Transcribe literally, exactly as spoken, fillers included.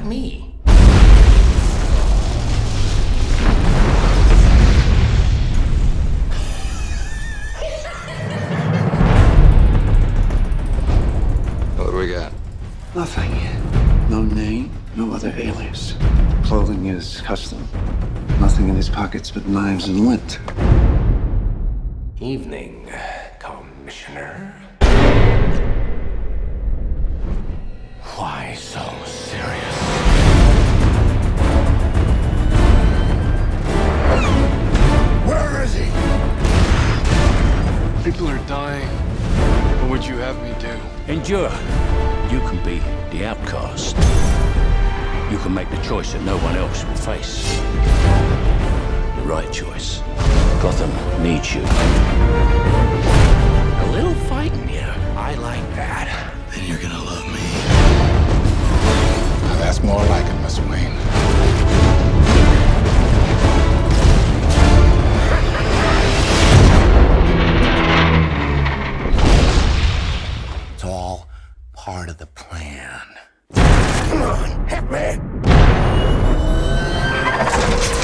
me. What do we got? Nothing. No name, no other alias. Clothing is custom. Nothing in his pockets but knives and lint. Evening, Commissioner. Why so serious? Where is he? People are dying. What would you have me do? Endure. You can be the outcast. You can make the choice that no one else will face. The right choice. Gotham needs you. A little fight in you. I like that. Then you're gonna love me. Now that's more like it, Mister Wayne. It's all part of the plan. Come on, hit me!